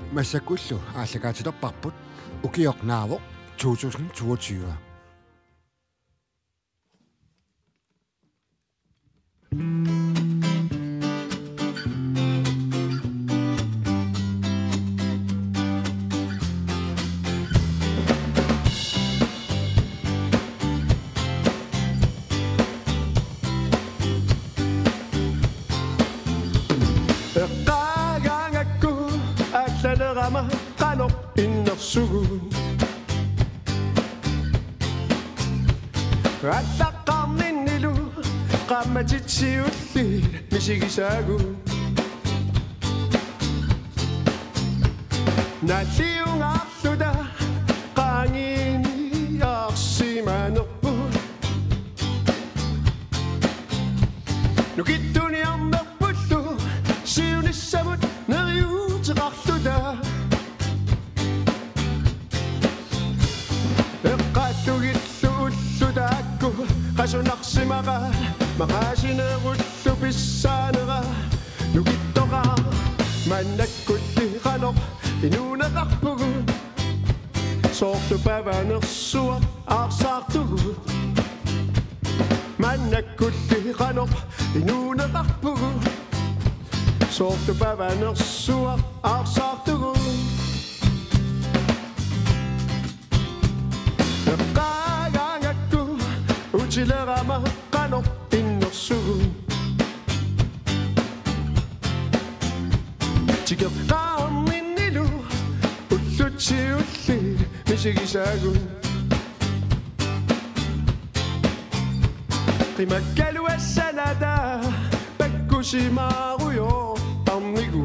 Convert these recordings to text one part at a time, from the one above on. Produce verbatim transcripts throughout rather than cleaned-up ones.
Massakullu ааллагаатилерпарпут укиорнаавоq to tusind toogtyve. Qanoq innersugun Attaqarninnilu qammatitsiulliil misigisaagun Nalliungaarluda qaangiini arsimanerput Nukittuniarnerpullu siunissamut neriuteqarluda Qasunarsimaqa maqasinerullu pissaanera nukittoqa mannakkulliqanoq inuuneqarpugu soortu pavanersuaq aarsaartugu mannakkulliqanoq inuuneqarpugu soortu pavanersuaq aarsaartugu Uchilerama qanoq innersugun Tikeqqaarninnilu ullutsiulliil misigisaagun Qimakkaluassanada pakkusimaaruyortarnigu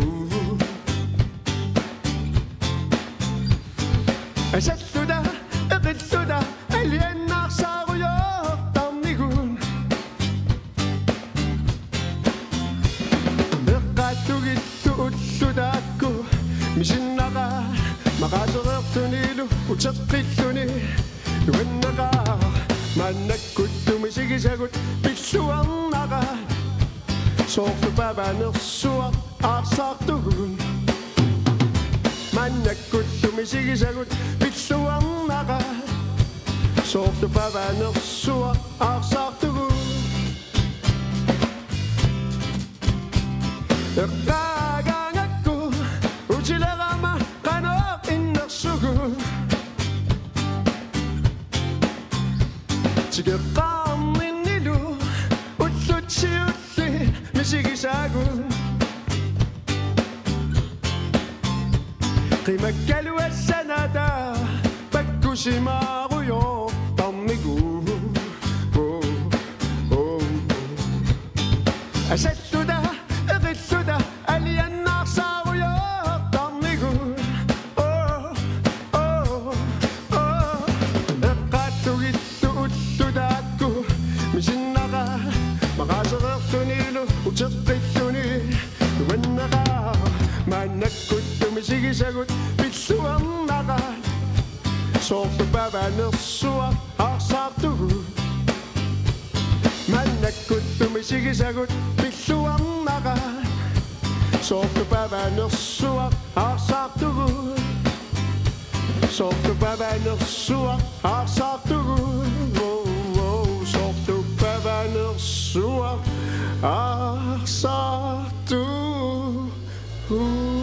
Asalluda eqilluda aliannaarsaaruyoo Misinnaqa maqaserertunilu uteqqilluni nuannaqa mannakkullu misigisagut pissuarnaqa soortu pavanersuaq aarsaartugun mannakkullu misigisagut pissuarnaqa soortu pavanersuaq aarsaartugun Uchilerama qanoq innersugun Tikeqqaarninnilu ullutsiulliil misigisaagun Qimakkaluassanada pakkusimaaruyortarnigu Asalluda eqilluda aliannaarsaaruyoo Uteqqilluni nuannaqa mannakkullu misigisagut pissuarnaqa soortu pavanersuaq aarsaartugu mannakkullu misigisagut pissuarnaqa soortu pavanersuaq aarsaartugu soortu pavanersuaq aarsaartugu soortu pavanersuaq aarsaartugu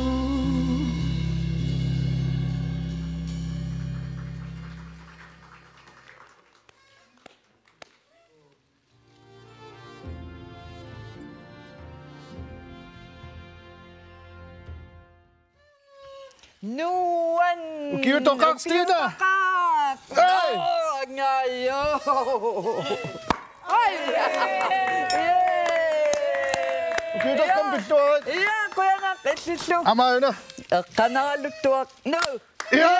Nuan Ukiutoqaq Stina Hey ngayo Ay Ukiutoqqam pilluat Iya kuyana qillu Amauna eqqanaraluttuaq nu Ya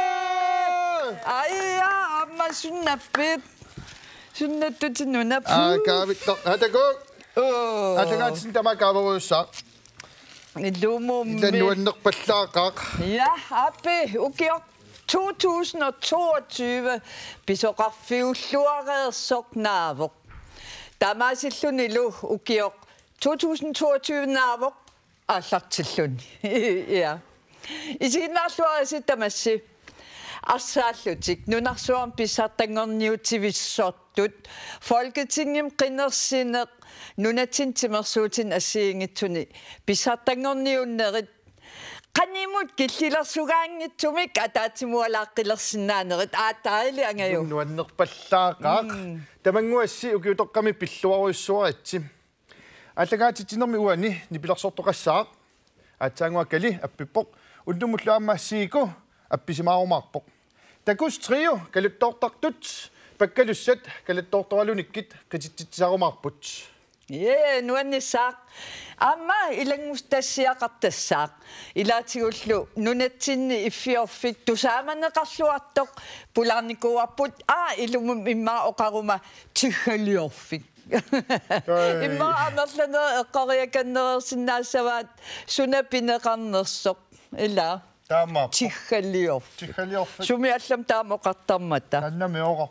Ayya amma sunnappit sunnattutinunap Ah kaavittoq hatakuk Atagaatsin tamakaavaruussaq Illumummi Illannuannerpallaaqaq Ja appi ukiok to tusind toogtyve pisoqarfiulluareersornaavoq тамаасиллуни лу укиоq to tusind toogtyve наавоq ааллартиллуни иа Isiinnaarluarisitammassi арсааллутик нунарсуарм писсаартангорниутивиссортут Folketingim qinnersineq nunatin timersuutin assiingitсуни писсаартангорниуннерит qanimut killillersugaanngitsumik ataatimualaaqqilersinnaaneret aataili angaju нуаннерпаллаақаақ тамангуасси укиутоққами пиллуаруиссуаратсим аллагаатитинерми уани нипилерсортоқассаақ атсаангуаккали аппиппоқ уннумуллуаммаассиику апписимаарумаарпоқ такус трио калуттоортартут паккалуссат калуттоорторалуниккит қититтитсарумаарпут е нуаннисаақ амма илангустассиақартассаақ илаатигуллу нунатсинни иффиорфик тусааманеқарлуартоқ пулаарникуарпут аа илумум иммаа оқарума тиггалиорфик иммаа амерланер эққариаканнерерсиннаассаваат сунапинеқарнерсоқ ила таамаа тиггалиорфик тиггалиорфик суми аллам таамоқартармата таннамиорар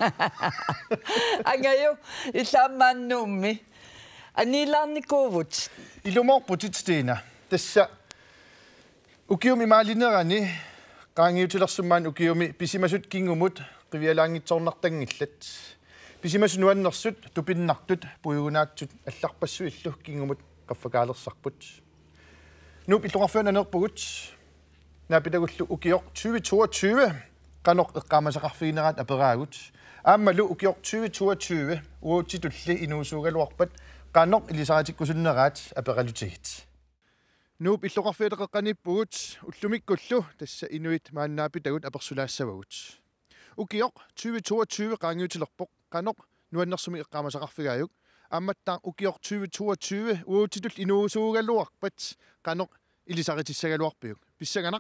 ангаю исаамааннуумми анилаарникуувут илуморпутитстиина тасса укиуми маалинерани qaangiutilersumaan ukiumi pisimasut kingumut qivialaangitsoornartangillat pisimasu nuannersut tupinnartut pujugunaatsut алларпассу иллу kingumut qaffakaalersarput nuup illungarfuananerpugut naapitagullu ukior tyve toogtyve qanoq eqqaamasaqarfigineraat aperaagut aammalu ukior tyve toogtyve uutitulli inuusuugaluarpat qanoq ilisaratikkusunneraat aperalutiit nuup illuqarfiileqeqqanippugut ullumikkullu tassa inuit maannaapitagut apersulaassavugut ukior tyve toogtyve qaangiutilerpoq qanoq nuannersumi eqqaamasaqarfigaayuk aammattaa ukior tyve toogtyve uutitull inuusuugaluarpat qanoq ilisaritisagaluarpiuk pissaganaq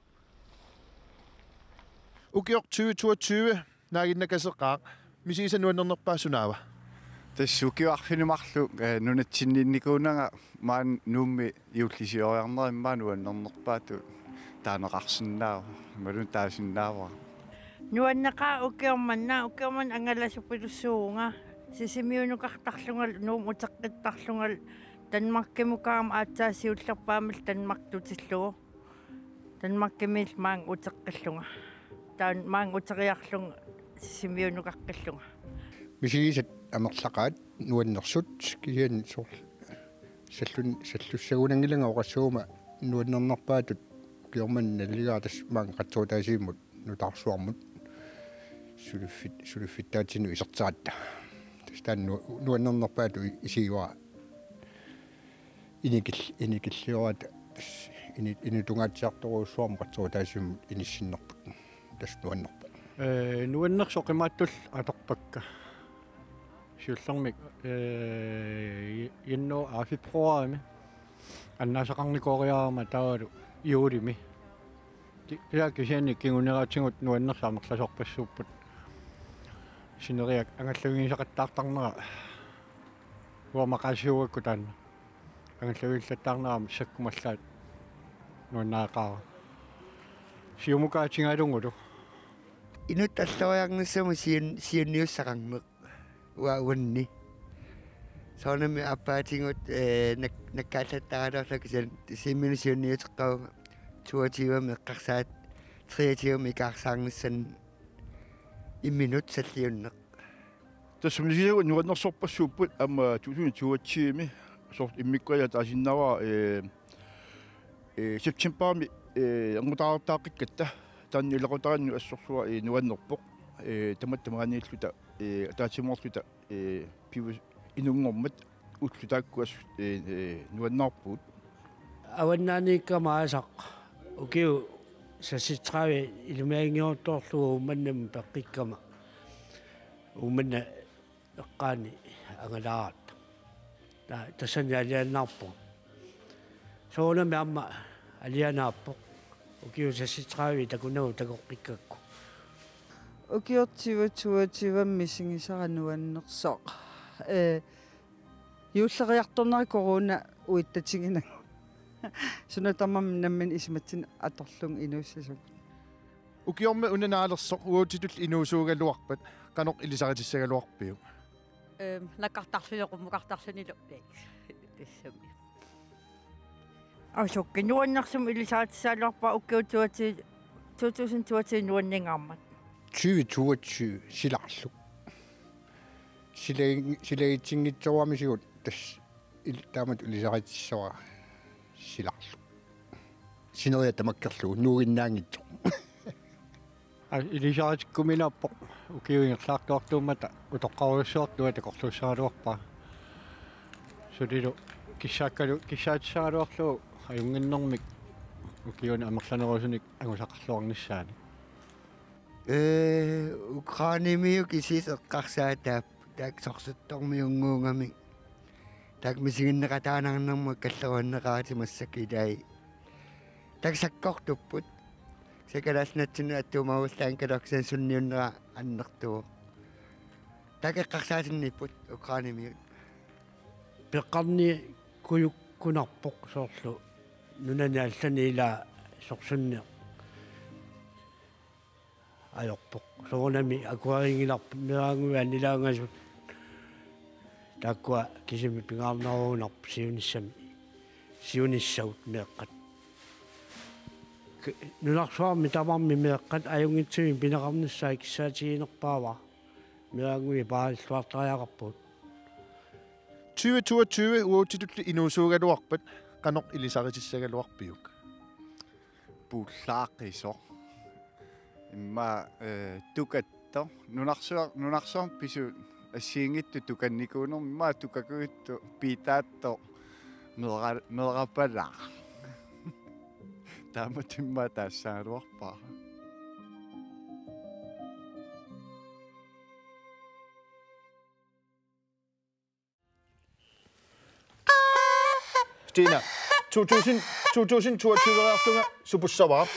ukior tyve toogtyve naaginnakaseqqaaq misiisa nuannernerpaasunaava тассукиуарфинумарлу нунатсинниинникуунага маан нуумми иуллисиориарнериммаа нуаннернерпаату таанеқарсинаава малун таасиннаава нуаннеқаа укиорманна укиорман ангаласуппилуссуунга сисимиунукартарлунгал нуум утеққиттарлунгал танмаркимукаама аатсаасиуллерпаамал танмартутиллугу танмаркимил маан утеққиллунга таан маан утериарлунга сисимиунукаққиллунга мисигисат амерлақаат нуаннерсут киан сор саллун саллуссагунангиланга оқассуума нуаннернерпаатут киорман наллигаатас маан қатсуутаасииммут нутарсуармут сулуффит сулуффиттаатину исертаатта тастан нуаннернерпаату исигуа иникил иникиллиорат ини инутунгаатсиарторуусsuarm қатсуутаасииммут иниссиннерпут тас нуаннерпу э нуаннерсоқимааттул аторпакка сиуллэрмик э инно афипруарами аннаасақарникоориарама таавалу иулими киа кисиани кингунераатингут нуаннерсаамерласорпассууппут синериак ангаллагиисақаттаартарнера уамақасиуакку таанна ангаллагииллаттаарнерама саккумаллаат нуаннаақаа сиумукаатингаалунгулу инут аллариарнссама сиан сианниуссақармеқ уауанни соонами аппаатингут э наккааллаттараалерлак симминусиунниутеққава toogtyve меққарсаат treogtyve микаарсаарнissan имминут саллиуннеқ тассумнисигу нуаннерсорпассууппут ама two thousand twenty-ми сорт иммиккуя таасиннава э э септемберми э ангутаартааққиккатта таанни илеқутаранну ассорсуа э нуаннерпоқ э таматтамаанииллута э таатимоорлута э пиву инунгормат утлутааккуас э нуаннаарпут аваннааниккамаасақ укиу саситрави илумиангиортоорлугу уманнам пеққиккама уманна эққаани ангалаат та тасани алианнаарпу соонами амма алианааппо укиу саситрави такунагу такоққиккакку укиортива туативамми сигисарануаннерсоқ э юуллериарторнери корона уиттатигина сунатамам наммин исматсин аторлун инууссасук укиорма унанаалерсоқ уутитул инуусуугалуарпат каноқ илисаритиссагалуарпиу эм наккартарфилеқуммукартарсанилу тассами Asukki nuannarsum ilisaatissaaloorpa ukkiutuati two thousand twenty nuanningaarmat. tyve toogtyve silarluk. Sile sileitsinngitsoramisigut tas il taamat ulisaqatissora silarluk. Sineria tamakkerlu nuuginnaangitso. А илисааtikkuminappoq ukiuingerlaartuartuummata utoqqaruissuartua takorlussaaluarpa. Sudilo kissaakkalo kissaatissaluarlu ajunginnermik ukiuna amerlanerusunik angusaqarluarnissaani. э Украинемиу кисис эққарсаатаап таак сорсуттормиунгуунгами таак мисигиннеқатаанарнэрму каллеруаннеқаати массакилай таак саккортуппут секаласнатсину аттуумагуллаан калаксан сунниуннера аннертуу таак эққарсаатинниппут Украинемиу пеққарни куюккунарпоқ соорлу нунани алланиила сорсунни ajorpoq soornami akuaringilарпу мераангуи анилаангасут тааккуа кисими пингаарнеруунарпу сиуниссами сиуниссагут меэккат нунарсуарми тамарми меэккат аюнгитсуми пинеқарниссаа киссаатигинерпаава мераангуи пааллуартариақарпут tyve toogtyve uutitulli inuusuugaluarpat qanoq ilisaqitissagaluarpiuk puullaaqisor imma tukatto nunarsuar nunarsuar pisu assiingittu tukannikuunor imma tukakugittu piitaatto medra medrapala taamutimma taassaaluarpa Stina two thousand toogtyve-artunga supussavaa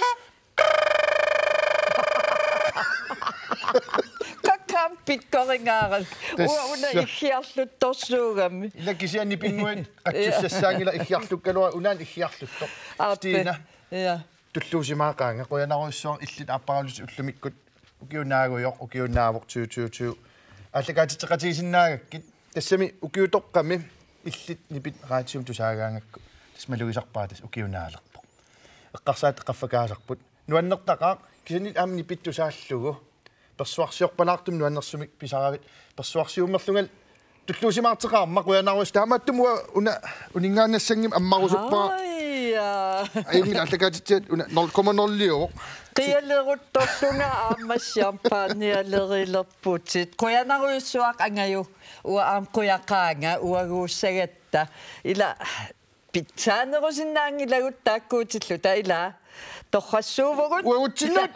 Kakam pikkoringaaral ua una ihhiarluttorsuugami ila kisianni pinguin qatsussassaangila ihhiarlukkalua unaan ihhiarluttor Stina ja tulluusimaaqaanga qoyanaruissuar illit aapparalusi ullamikkut ukiunaaguyoq ukiunnaavoq tyve tyve allakaatiteqatigisinnaagakkit tassami ukiutoqqami illit nipit raatium tusaagaangakku tasmalugisarpaatas ukiunaalerpoq eqqarsaat qaffakaasarput nuannertaqaaq kisanit aamni pittusaallugu persuarsiorpalaartum nuannersumik pisaragit persuarsiummerlungal tulluusimaarteqaarma qoyanaruis taamaattumua una uningaannassangim ammarusuppaa ayungil allakaatitiat una nol komma nol liuq qialeruttorlunga aammassiarpaanialerilerputit qoyanaruissuaq angaju ua aam qoyaqaanga uaguussagatta ila pitsaanerusinnaangilagut taakkuutillu ta ila torrassuuvugut uagutsinut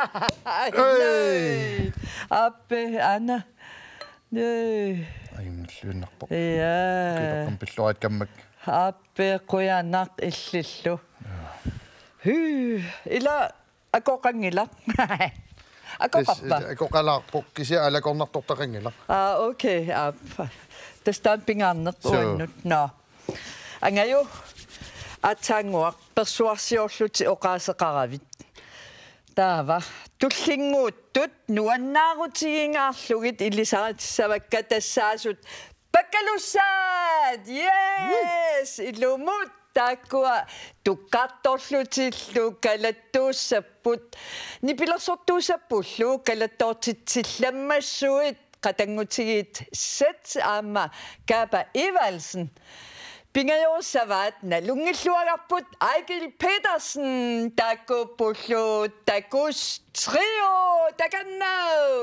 appe ana ayumnulluunnerpo ja kiitorqam pilluarit kammak appe qoyanaq illillu hy ila akoqangila akopappa akoqalaarpoq kisia alakornartortaqangila ah okay appa tastaan pingaarneq uannut no angaju атсаангуақ персуарсиорлути оқаасеқаравит таава туллингууттут нуаннаарутигингаарлугит илисаратиссавакка тассаасут бакалуссаат yes илумут тааккуа туккаатторлутиллу калаттууссаппут нипилерсортуусаппуллу калаттоортитсилламмассуит қатангутигит сет аама капа Evalsen Pingajosavat nalungilluagarput Eigil Petersen takupullu takus trio takannau.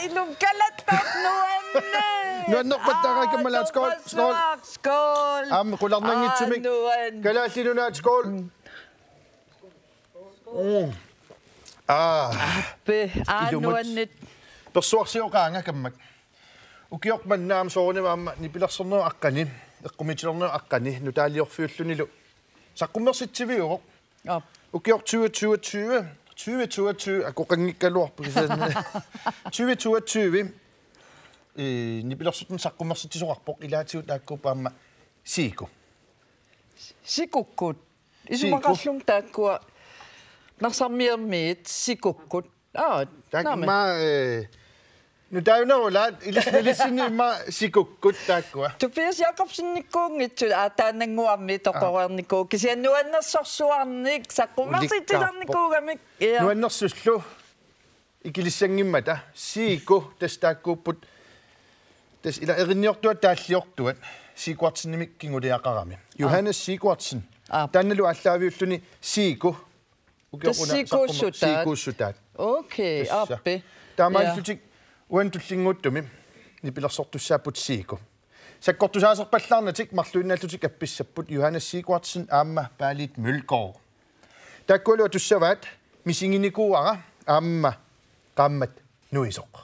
ilum kalattat nuanne. Nuanneq pattaqai kamalaat skål. Skål. Skål. Am qularnangitsumik. Kalaallinunaat skål. Mm. Ah. Be anuannit. Persuarsioqaanga kammak. Ukiok mannaam soorni maamma nipilersornua aqqani. Eqqumitilernu aqqani nutaaliorfiullunilu. Saqqummersitsiviuroq. Ja. Ukiok tyve tyve tyve. tyve tyve tyve akoqanngikkaluarpu kisan. tyve tyve tyve. Eh nipilersutun saqqummersitisoqarpoq ilaatiut taakkupaamma siiku. Sikukkut. Isumaqallum taakkua narsarmiermiit sikukkut. Ah, taakma eh nu taunarulaat ilissinniimma sikukkut taakkua. Tobias Jakobsen nikkuungitsu aataananguammi toqorernikuu kisiannuannersorsuarnik saqqummersitilarnikuugamik. Nuannersullu ikilissangimmata siiku tastaakkuupput tas ila erinniortuat taalliortuat Sigvardsenimik kinguliaqarami. Johannes Sigvardsen. Tannalu allaaviulluni siiku. Siikuussutaat. Siikuussutaat. Okay, appi. Taamaallutik uantullinguuttumi nipilersortussaapput siiku. Sakkortusaaserpallarnatik marluinnaallutik appissapput Johannes Sigvardsen aamma Paalit Mølgaard. Taakkualua tussavaat misinginikuuara aamma qaammat nuisoq.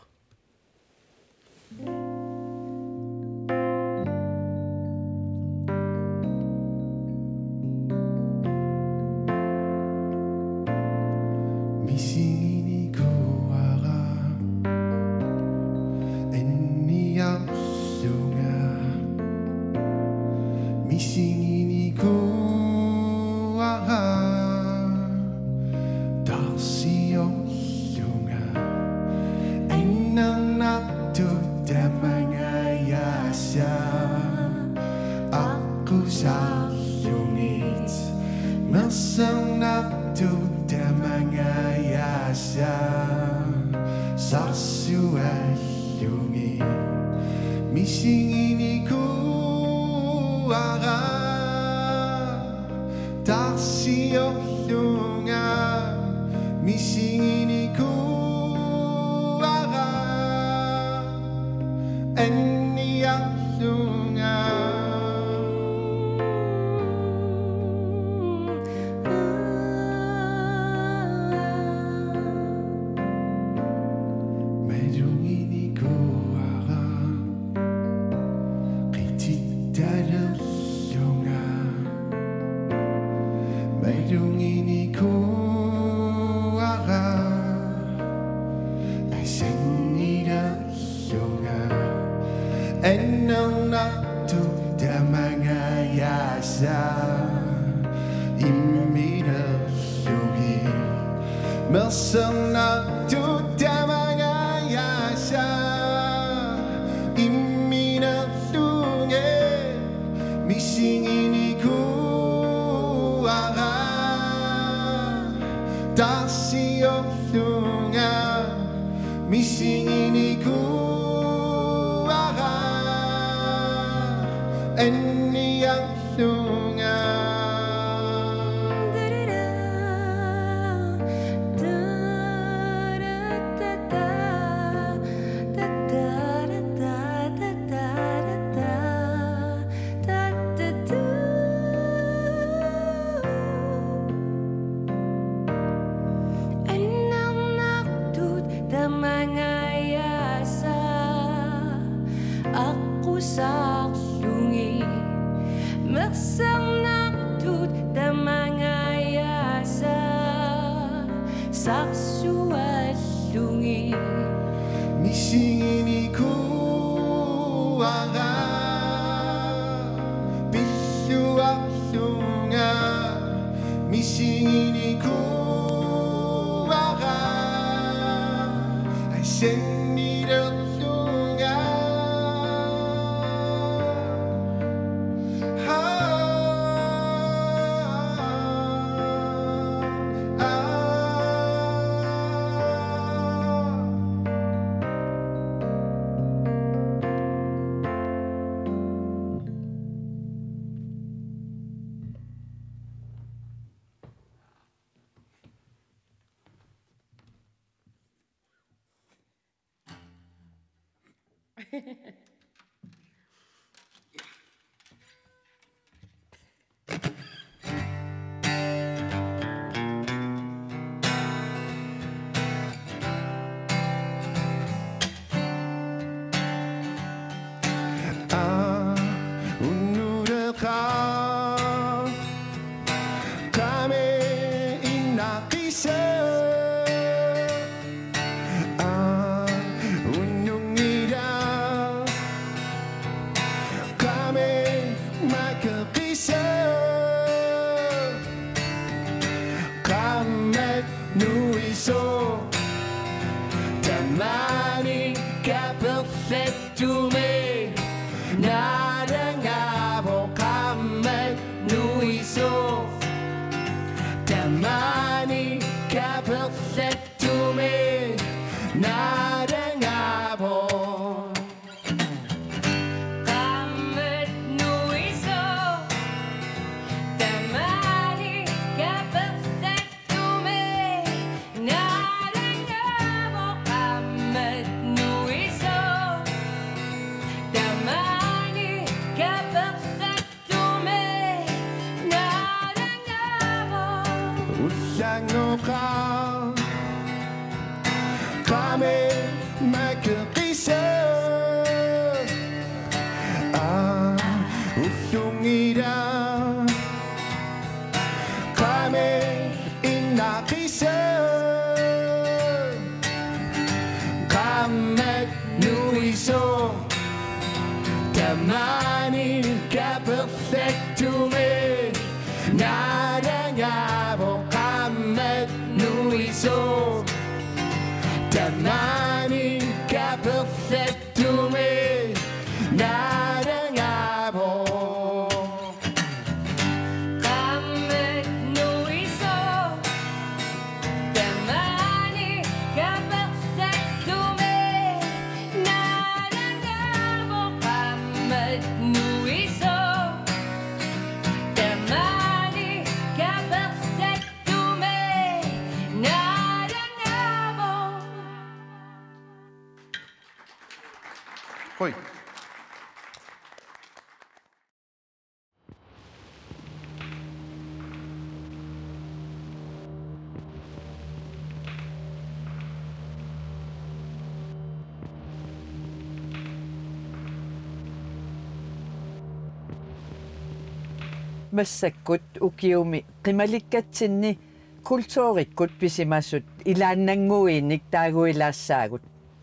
массаккут укиуми qimalikkatsinni kultuurikkut pisimassut ilaannanguiinnik taaguilaassaagut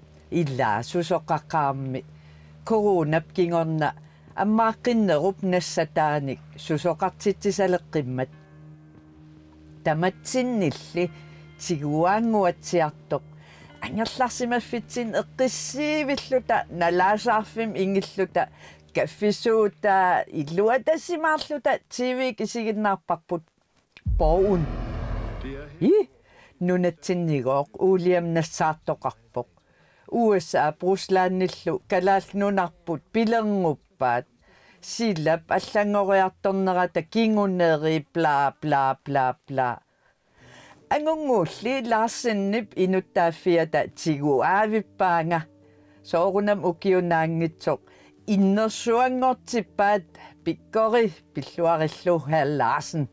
illaa susoqaqqaarmi korunap kingorna аммааққиннеруп нассатааник сусоқартитсисалеққиммат таматсиннилли тигуаангуатсиартоқ ангерларсимаффитсин эққиссиивиллута налаасаарфим ингиллута каффисуута иллуатассимаарлута тиви кисигиннаарпарпут боун и нунатсиннигооқ уулиам нассаартоқарпоқ уэсаа бруслаанниллу калаалнунарпут пилернгуппаат силап аллангориарторнерата кингунери бла бла бла бла ангунгуулли лаарсиннип инуттааффиата тигуаавиппаанга соорунам укиунаангитсоқ иннерсуангортиппаат пиккори пиллуариллу хааллаарсен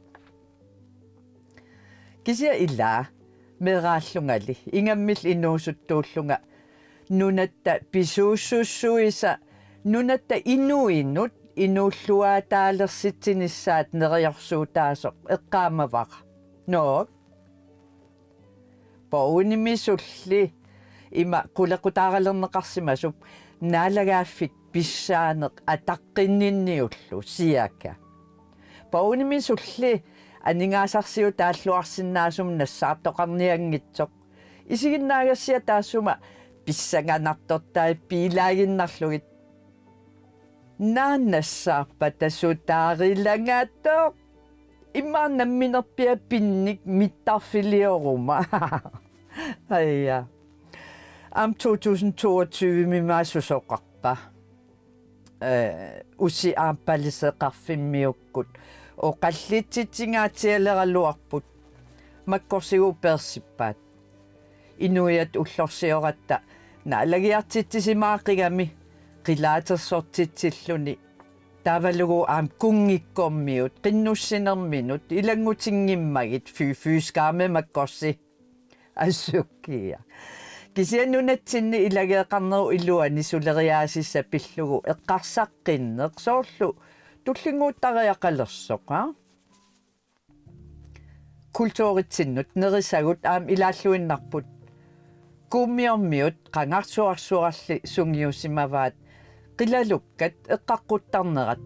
кисиа иллаа мерааллунгали ингаммил инуусуттууллунга нунатта писууссуссуиса нунатта инуиннут инууллуаатаалерситсинissaат нериорсуутаасоқ эққаамавара ноо боунимисулли има кулеқутааралернеқарсимасуп наалагааффит писсаанеқ атаққиннинниуллу сиака боунимисулли анингаасарсиу тааллуарсинаасум нассаартоқарниангитсоқ исигиннаагассиа таассума писсаганартортаа пиилагиннарлугит нааннассаарпа тасутаарилангаатоо иммаанамминерпиа пинник миттарфилиорума айя ам to tusind toogtyve мимаасусоқарпа э уси ааппалисеқарфиммиуккут оқаллитситсингаатиалералуарпут маккорсигу персиппаат инуиат уллорсиоратта наалагиартитсисимаақигами qilaatersortitsilluni tavalugu aam kungikkormiut qinnussinerminut ilangutinngimmagit fyfyskaame makkorsi assukkia kisiannunatsinni ilageeqarneru illuani suleriaasissa pillugu eqqarsaqqinneq soorlu tullinguuttariaqalersoq ha kultuuritsinnut nerisagut aam ilaalluinnarput kuummiormiut qangarsuarsuaralli sungiusimavaat qilalukkat eqqaqquttarnerat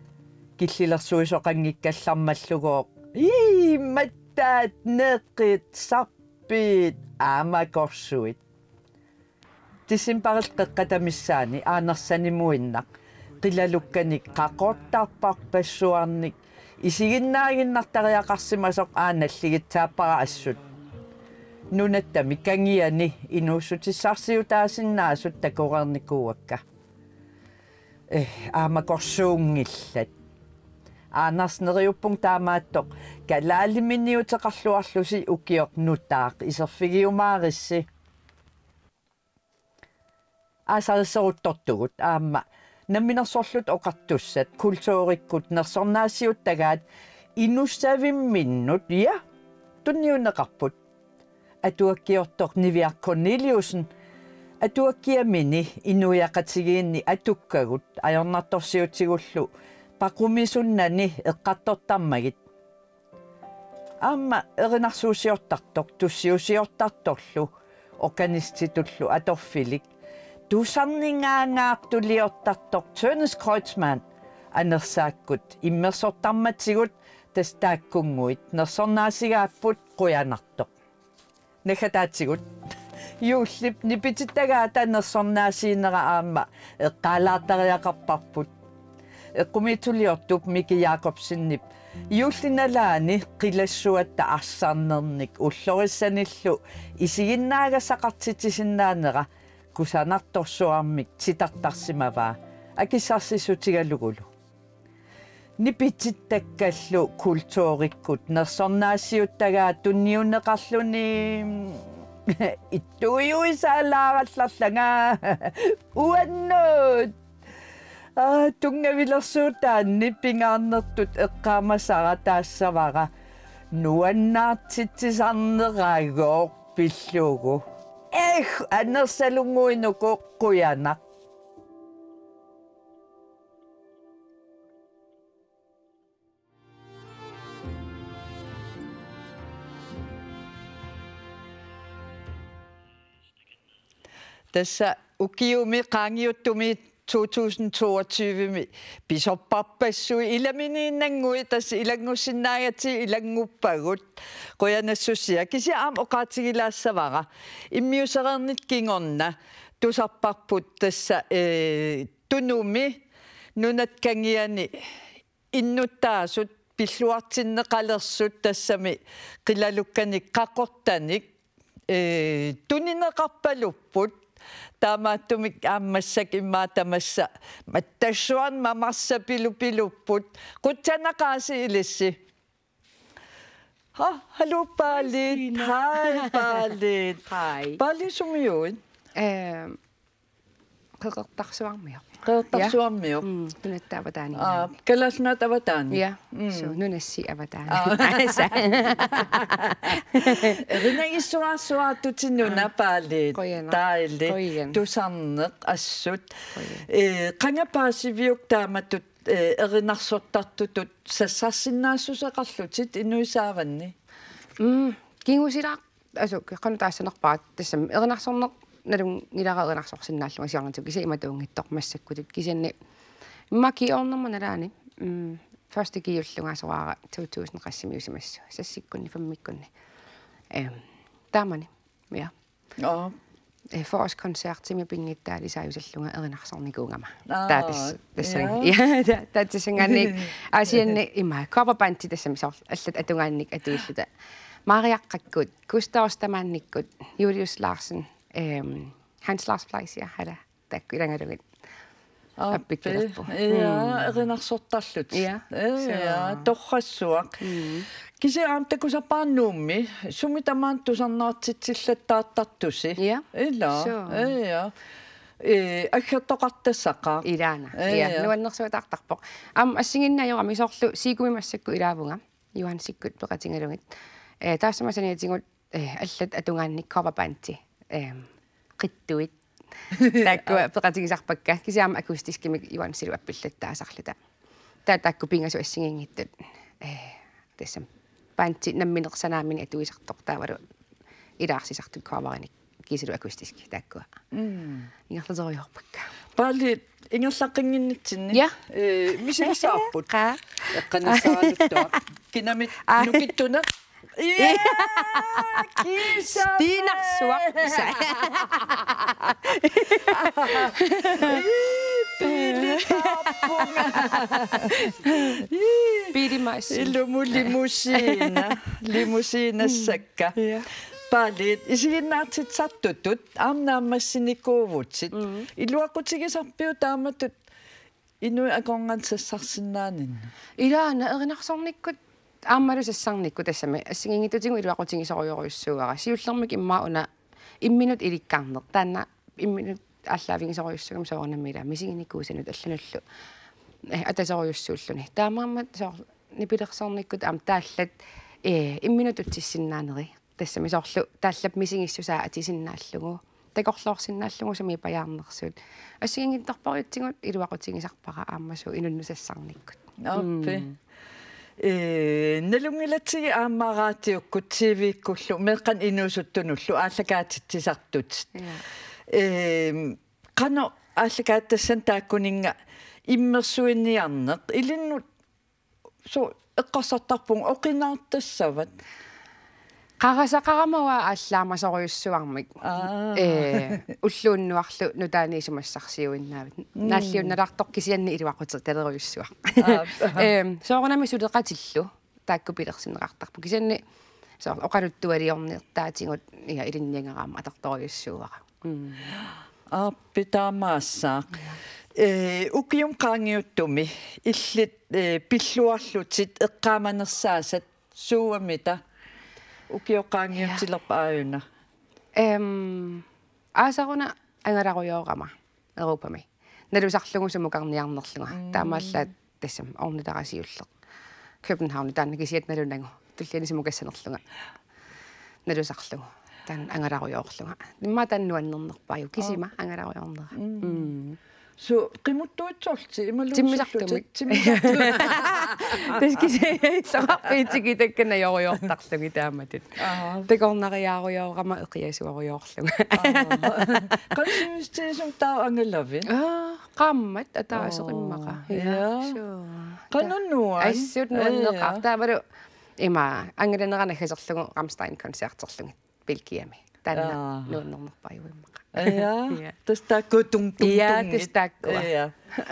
killillersuisoqanngikkallarmallugooq ii mattaat neeqqit sarpiit aamakorsuit tisimparil qeqqatamissaani aanersanimuinnaq qilalukkanik qaqortarparpassuarnik isiginnaaginnartariaqarsimasoq aanalligitsaappara assut nunattami kangiani inuussutissarsiutaasinnaasut takorernikuuakka eh aamakorsuungillat aanersneriuppung taamaattoq kalaaliminiuteqarluarlusi ukioq nutaaq iserfigiumaarissi aasarissaruttortugut aamma namminersorlut oqartussat kultuurikkut nersornaassiuttagaat inussaavimminnut ja tunniuneqarput atuakkiortoq Niviaq Corneliusen atuakkiamini inuiaqatigiinni atukkagut ajornartorsiutigullu paqumisunnani eqqattortarmagit aamma erinarsuusiortartoq tussiusiortartorlu organistitullu atorfilik tusarningaangaartuliortartoq Tønnes Kreutzmann anersaakkut immersortarmatigut tastaakkunguit nersornaasigaapпут quyanartoq nakataatigut yuullip nipitittagaata nersornaasiinera aamma eqqaalaartariaqarparput eqqumittuliortup Miki Jacobsennip yuullinalaani qilassuatta arsaarnernik ullorisanillu isiginnaagasaqartitisinnaanera kusanartorsuarmik titartarsimavaa akissaarsissutigalugulu nipitittakkallu kultuurikkut nersornaassiuttagaa tunniuneqarluni ittuujuisaalaarallarlanga uannut ah tungavilersuutaanni pingaarnertut eqqaamasara taassavara nuannaartitsisarneraagoor pilluugu eh anersalunguinuku quyanaq tässä ukiumi qaangiuttumi to tusind toogtyve pisorparpassui ilaminiinnangui tassi ilangussinnaagati ilanguppagut qoyanassusia kisia am oqaatigilaassavara immiuserernit kingorna tusarparput tassa tunumi nunatkangiani innuttaasut pilluartinneqalersut tassami qilalukkanik qaqortanik tunineqarpalupput taamaattumik aammassak immaatammassa mattassuan mamarsa pilupilupput qutsanaqaasi ilissi ha hallo Palit hi Palit hi Palit sumiuin eh qeqertarsuarmiaq qeqertarsuarmiuq tunattaavataani ah kalasna tavataani ja so nunassi avataani erinagisuarsuartutinuna Palit taili tusarneq assut eh qangapaasiviuk taamatut erinarsortartutut sassarsinnaassuseqarlutit inuisaavanni mm kingusilaq asu qanutaassnerpaat tassam erinarsorneq nalung nilaqerinarsorsinnaallunga siornatug kisa imatuungittoq massakkutut kisanni maki ornermanalaani mm første kiullungaasораара to tusind qassimiusimassu sassikkunni fammikkunni eh taamani ja ja eh forårskoncertimi pingittaali saajusallunga erinarsornikuungama taatas tassang ja taatsinganni asianni imma coverbandi tassami sor allat atungaannik atuilluta mariaqqakkut Gustavstamannikkut Julius Larsen ehm Hans Lars Fleischer hada takku ilangalugit appikkerpu ja erinarsortarlut ja ja torrassuaq kisi aamtakusarpaannummi sumitamaantusarnaartitsillattartartusi ja illa ja э аггертоқартассақаа илаана иа нуаннерсуатаартарпоқ ам ассигиннаайорами соорлу сикумимассакку илаавунга юансиккут пеқатингалугит э таассамасаниатингут э аллат атунгаанник ковапаанти э қиттуит такку пеқатигисарпакка кисиама акустискимик юансилу аппиллаттаасарлута таа такку пингасу ассигингиттут э тассам паанти намминерсанаамини атуисартоқ таавалу илаарсисартут ковараник кисилу акустиски таккуа м ингерлатериорпакка пали ингерлаққингиннитсинни э мисигисаарпут қа эққанассаалуттуа кинамит нукиттуна киса тинарсуа пилимас илуму лимусина лимусинассакка палит исигиннаартитсартутут аамнааммассиникуувутсит илуаққутигисарпиу тааматут инуи аконгансассарсинаанин илаана эринарсорниккут ааммалусассарникку тассами ассигингитутигу илуақутигисориориуссууара сиуллермик иммауна имминут иликкаарнер таанна имминут аллаавигисориуссугам соорнаммила мисигиникуусанут аллануллу э атасориуссууллуни таамааммат соор нипилерсорниккут аам тааллат э имминут утсиссиннаанери тассами соорлу тааллап мисигиссусаа атисиннааллугу такорлоорсиннааллугу сами паяарнерсуут ассигингиттарпариутсигут илуақутигисарпара ааммасу инуннусассарниккут аппи э налунгилатсиги ааммаараатиуккут тивиккуллу меэкъан инуусуттунуллу ааллакаатитсисартут э қано ааллакааттассан тааккунинга иммерсуинниарнеқ илиннут со эққарсартарпун оқинаартассават қарасақарамава ааллаамасориуссуармик э уллууннуарлу нутааниисумассарсиуиннаавит нааллиунналаартор кисианни илуақутер талериуссуар э соорнами сулеқатиллу таакку пилерсинеқартарпу кисианни соор оқалуттуалиорнертаатингут иа илинниангараама атарториуссууара аппи таамаассаа э укиум qaangiuttumi illit пиллуарлутит эққааманерсаасат сууамита укиоqaangiutilerpa aayuna эм аасаруна ангаларуйоорама эрупами налусарлугу сумукарниарнерлуга таамааллаат тассам орнутарасиуллеқ København таанна кисиат налунагу туллиани сумукассанерлуга налусарлугу таан ангаларуйоорлуга имма тааннуаннернерпаaju кисима ангаларуйоорнера м су qimuttuitsorti ималуссарлутик тимисартуми таскисе сараппиитиги таккана йориортарлуги тааматут такорнариааруйоорама эқиасуаруйоорлуга qansiustисум таа ангалави аа qammat атаасеқиммаqa я qanunnuа ассут нуаннеқар таавалу има ангаланерана хасерлугу Rammstein концертерлугит Белгиами таанна нуаннернерпааюиммаqa ja das da gut um um ja das da ja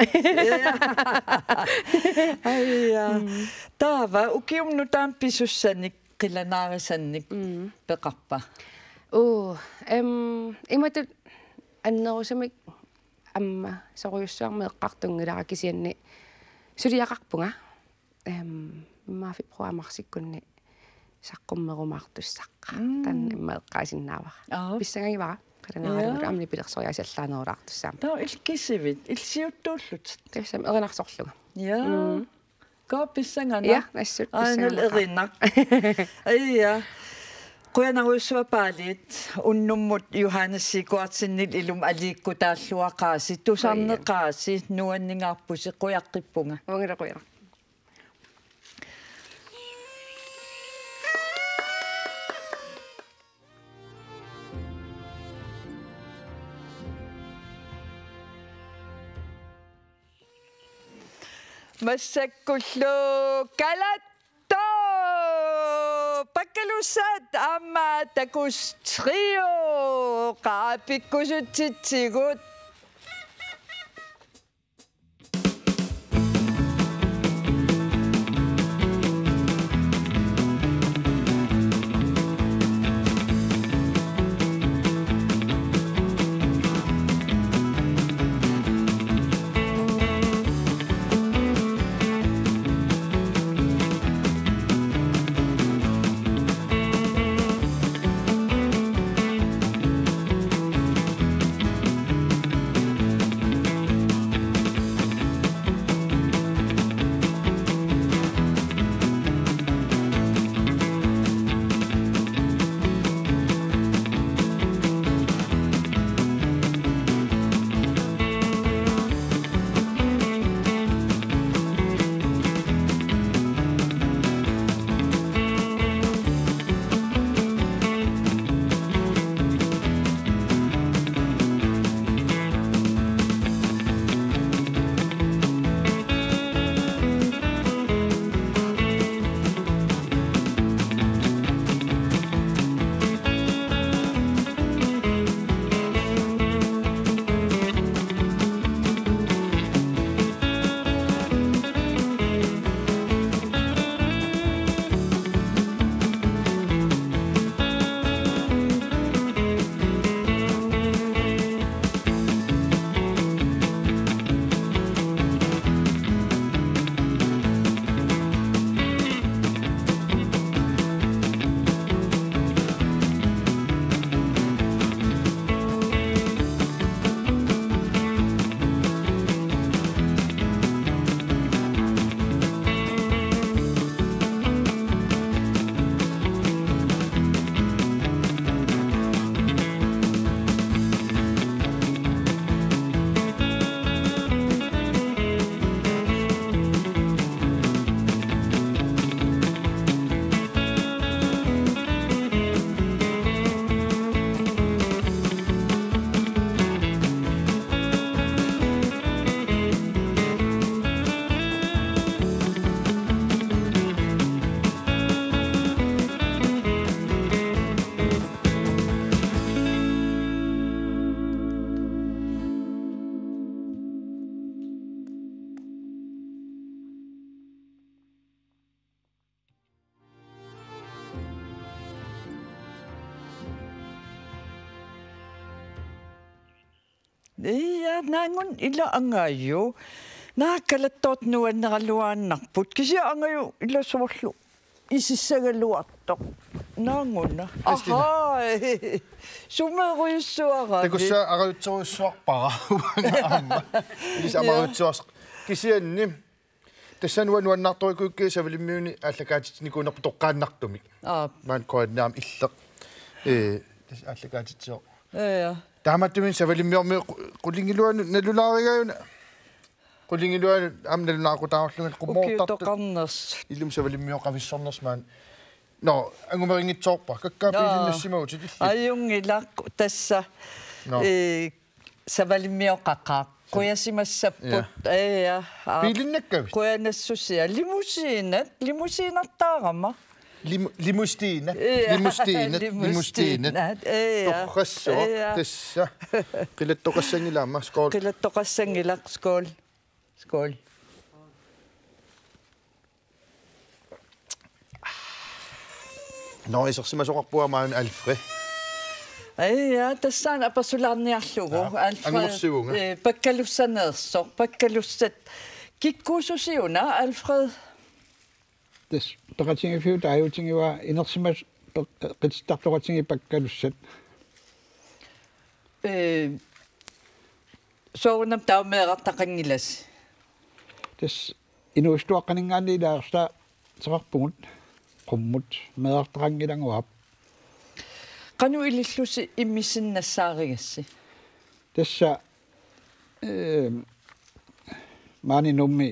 ja tava ukium nu tampisussani qilanaarisannik peqarpa oh em imatut annerusumik amma soriussuarme eqqartungilara kisianni suliaqarpunga em maafi proamarsikkunni saqqummerumaartussaqqa tan immeeqqaasinnaavara pissangagivara qalaneeralugut amni pilersoriasallaaneraartussaam tao ilkissivit ilsiuttuullut tassam erinarsorluga ja kaapissangana ja nassut aanal erinaq ayya quyanarussuapaalit unnummut Johannessikuartinnil ilum aliikkutaalluaqaasi tusarneqaasi nuanningaarpusi quyaqqippunga ungila quyara массаккуллу калатто паккалуссаат аама такус трио qaapikkusuttitsigut Iya, nangun ila angayo. Naakalattoot nuanneraluaannarput. Kisia angayo ila soorlu. Isissagaluartoq. Naanguna. Aha. Sumeruyussuaravi. Takussa arayutsoruissuarpara. Amma. Ilis amarutsuars. Kisianni. Tassan nuannartorikuukki savilimmiuni allakaatitnikuunerpu toqqaannartumi. Ah. Man koannaam illeq. Ee, tas allakaatitsoo. Ja. Taamatumin savilimmiormi qullingiluanu nalulaarigayuna. Qullingiluanu amnalunaqutaarlungal qummoortartu. Ukiutoqarners. Illum savilimmior qavissorners maan. No, angumeringitsoorpa kakkaapiilinnassimagut illi. Ajungilaq tassa eh savalimmiоqaqaaq. Kuyasimassapput aya. Piilinnakkavi. Kuyanassusia limusiinat, limusiinartaarama. Limustiina. Limustiinat, limustiinat. Torrassoo tassa. Qilattoqassangilaamma skool. Qilattoqassangilaq skool. Skool. No, isersimasoqarpuamaun Alfred. Aya, tassaan apasularniarlugu Alfred. Eh, pakkalussaneersoq, pakkalussat. Kikkuususiuna Alfred. Des toqatingifiu taayutingiwa inersimas qitstartoqatingi pakkalussat. Eh, soorunam taumeeqartaqangilas. Des inuistuaqqaningaani ilaarsta seqarpungut qummut meeqartaqangilanguap. Qanu ilillusi immisinnasaarigassi. Tessa eh maani nummi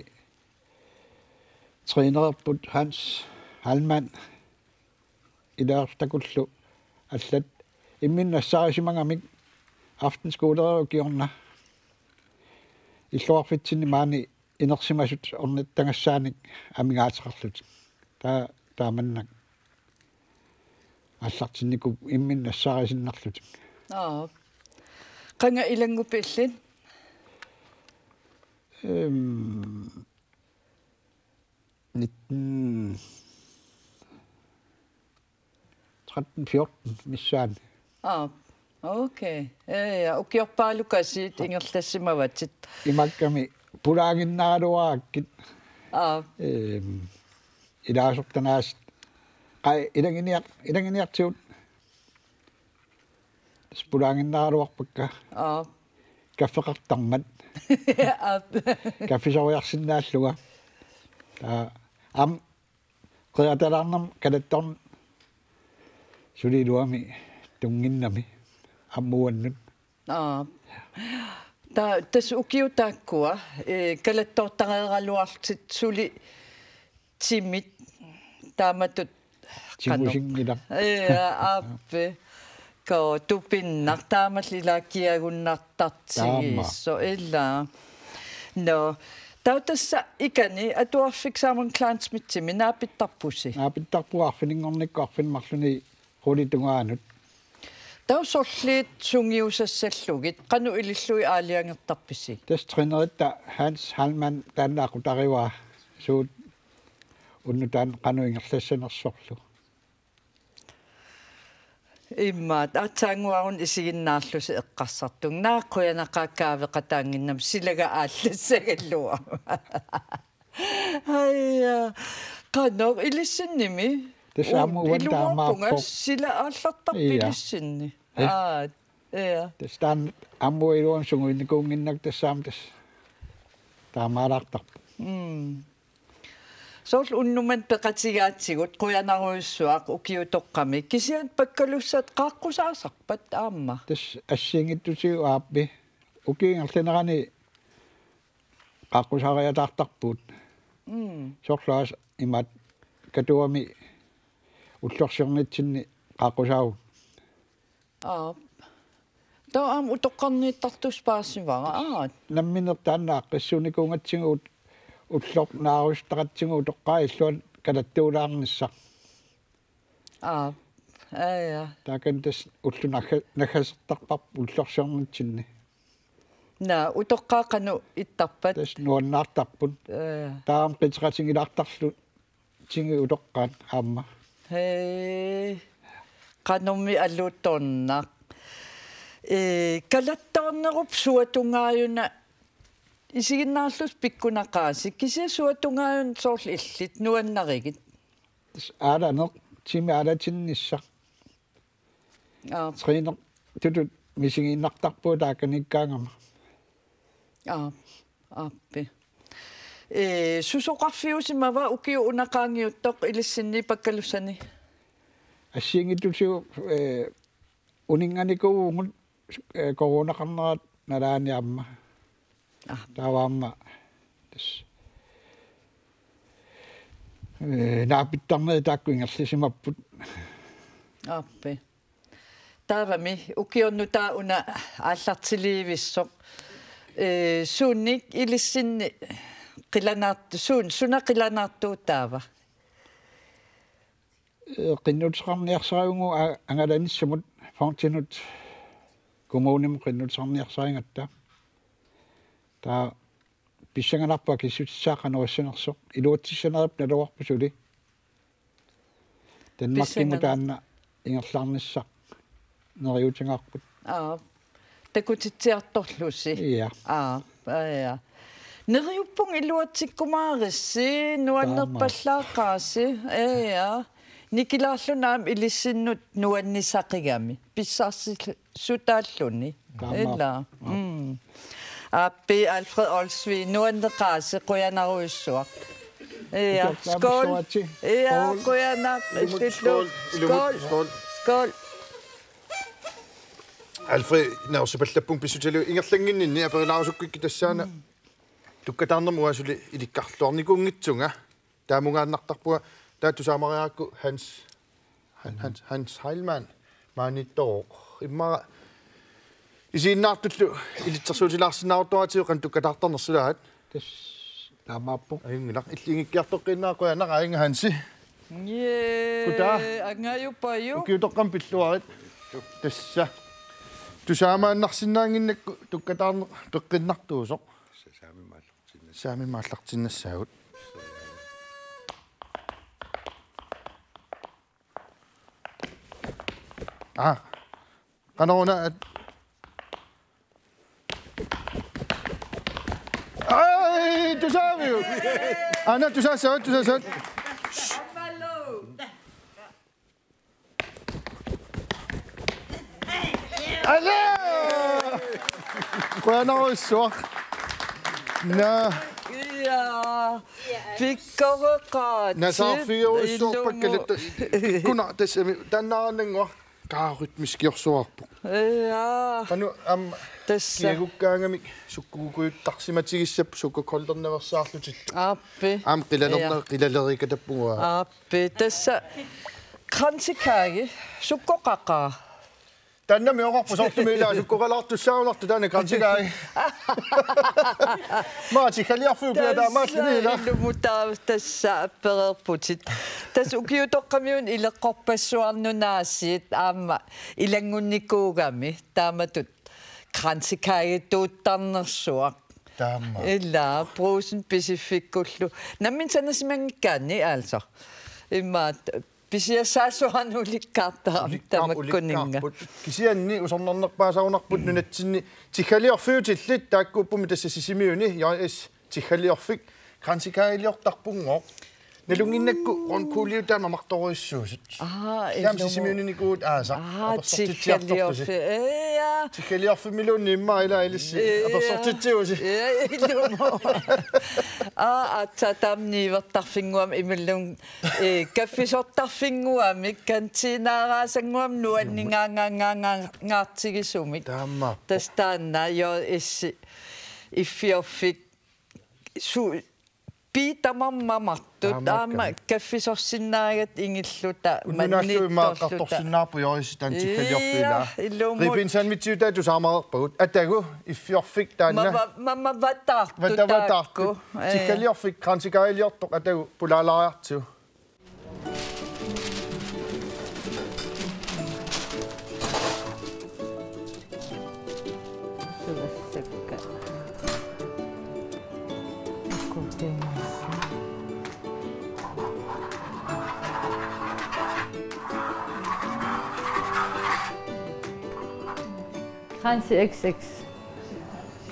trænerput Hans Halman ilaartakullu allat imminnassaarimangami aftenskoleregiorna illuarfitsinni maani inersimasut ornattangassaanik amingaateqarlut ta taamannak аллартиннику имминнассаарисиннарлутик аа qanga ilangupillin эм nitten tretten fjorten missaan аа okay ja ukiorpaalukasit ingerlassimavatit imakkami pulaanginnaaluaraakit аа эм илааsortanaas qai ilanginiaq ilanginiartigut spulaanginnaaluarpakka аа kaffeqartarmat kaffisoriarsinnaalluga ta am qiatalarnam kalattorn suliluami tunginnami ammuannut аа ta tas ukiutaakkua e kalattortareeraluartit suli timmit taamatut timusingila ja appe ko tupinnar taamallilaakkiagunnartartigiisso illa no tautassa ikani atuarfiksaamun klaansmitsimi naapittarpusi naapittarpuarfiningornikkoarfin marluni qulitungaanut tausorliit sungiusassallugit qanu ilillui aaliangertarpisi tas trineritta Hans Halman taannaaqutariwa suut unnutaan qanuingerlassanersorlu иммаат аатсаангуарун исигиннаарлуси эққарсартуг нааққуянақааккаавеқатаангиннам силага ааллассагаллуа айя канор илиссинними тасаамуан таамааппо сила ааллартарпилиссинни аа я тастан аммуилуан сунгуинникуунгиннак тассаам тас таамаалаартарпу м сорл уннуман пеқатигаатсигут қуянаруйуссуақ укиутоққами кисиан паккалуссат қааққусаасарпат аама тас ассингиттусиу ааппи укиингерлинерани қааққусаариатаартарпут м сорлаас имат катуами уллорсиорнитсинни қааққусаагу аа таа ам утоққарнииттартус паассивара аа намминертааннаақ қиссуникуунгатсигуут уллор наарустақатсигу тоққаа иллуан калаттуулаарниссақ аа ая таакан тас уллунарха нахасертарпар уллорсиорнитсинни на утоққаақану иттарпат тас нуаннаартарпут таам қитеқатингилаартарлу тинги утоққаат аама хе канумми аллуутторнақ э калаттаа Укиорнеруп суатунгааюна исигиннаарлус пиккунақааси кися суатунгааюн соорл иллит нуаннаригит. Аранеқ тими алатиннисса. Аа. Тринер тутут мисигиннартарпуу тааканиккаангама. Аа. Аппи. Э сусоқарфиусимава укиу унақаангиуттоқ илиссинни паккалуссани. Ассингитусиу э унинганикуугут коронақарнерат налааниамма. Аа. Таваамма. Тас э наапиттарнери тааккуингерлисимаппут. Аппи. Тавами укиорнута уна ааллартиливиссоқ э суунник илиссинни qilanaart suun suna qilanaartuutaava qinnutsarniarsariungu angalanissumut fountainut kommunim qinnutsarniarsariingatta ta pissanganarpa kissutsaaqanuassunersoq iluutissanerap naluarpusuli tanmarkimutaanna ingerlarnissaq neriutingaarput aa takutitsiartorlusi ia aa aa Neriuppung iluatsikkumaarissi nuannerpallaaqaasi ea nikilaarlunaam ilissinut nuannisaqigami pissaarsi sutaalluni illa mm appi Alfred Olsvi nuanneqaasi quyanarussuaq ea skål ea quyanar skål skål skål Alfred nausipallapung pissutalu ingerlanginninni aperilaarusukki tassaana Tukkatarnermua suli ilikkarluarnikuungitsunga taamungaannartarpua taatusaamariaakku Hans Hans Hans Heilmann maanittoq immara isiinnaartullu ilitsersuutilaarsinnaartuatiu qan tukkatartarnersulaat tas taamaappu ayungilaq illingikkiartoqqinnaaquya naqa ainga Hansi ye kuta angayupayu ukiutoqqam pilluarit tassa tusaamaannarsinnaanginnakku tukkatarner peqqinnartuusoq Saami maallartinnassaagut Ah qanaruna Ai tusaamiu Ana tusaassagut tusaassagut Ala qanaruissuaq Na Ja, pikkoreqaat. Nasarfiuussuorpakkalat kuna tassami tannaarnangua kaarytmiskiorsuarpu. Ja. Panu am tassa kiagukkaangamik sukkukuyuttarsimatigissap sukkukollerneversaarlutillu. Appi. Am qilalerna qilalerikatappunga. Appi tassa kransikagi sukkoqaqa. Tanna meoqarpu sortumila sukkuqalaartussaaunartu taana kransikai. Maati khaliarfu piada maatlunila. Ilumutaa tassa appererputit. Tas ukiutoqqamiun ileqqorpassuarnunaasiit aamma ilangunnikuugami taamatut kransikagi tuuttarnersuaq. Taamma. Illa brusen pacifickullu. Nammin sanasimanngikkaanni altså. Immaat Pisiassaassuarnulikkaartaram tamakkuninga. Kisianni usornernerpaasaunarput nunatsinni tikhaliorfiutillit taakkuuppumi tassa sisimiuni ja is tikhaliorfik kransikaailiortarpungoq nalunginnakku ronkuuliutaama martoruissuusut. Ah, Jam sisimiuninikuut aasa. Ah, tikhaliorfi. Ja. Tikhaliorfi milunni imma ila ilissi apersortitsiusi. Illumo. Ah, atsatamniivertarfinguam imillung eh kaffisortarfinguami kantinaaraasanguam nuanningaangaangaartigisumik. Taamma. Tastaanna jo issi iffiorfik su piitamammamartut aama kaffisorsinnaagat ingilluta mannittorluta jois tan tikhaliorfiila. Ribinsan mitsiutaatu saamarerpagut atagu iffiorfik taanna. Mamma vatartu Vatavartartu. Tikhaliorfik kransikaailiortoq atagu pulaalaariartiu. Kransi X X.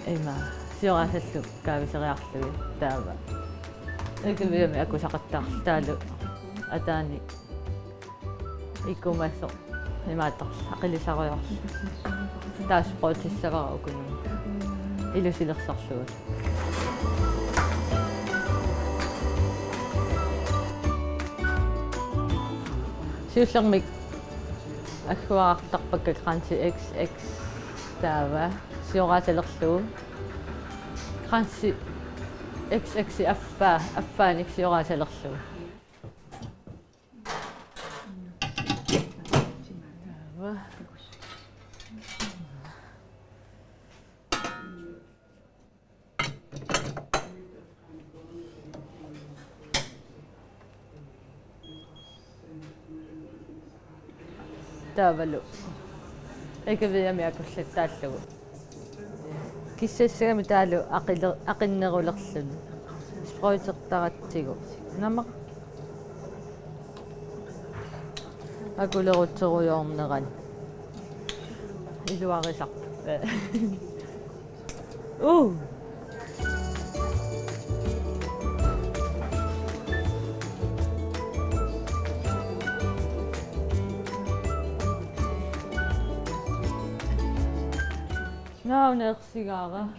Ima sioraasallu kaaviseriarlugi taava. Ikuvimi akusaqattaartaalu ataani ikkumasso imaattarl aqilisaruyorlu taas qootissavara ukunum ilusilersarlugut. Siullermik аккуаартарпакка гранси икс икс таава сиорааселерлугу гранси икс икс аффа аффааник сиорааселерлугу таава таавалу экавиами акуллаттааллугу киссассагами таалу ақилер ақиннерулерлун спройтертаратсигу нама акулерутсеруйоорнеран илуарисар уу Nou, net sigaren.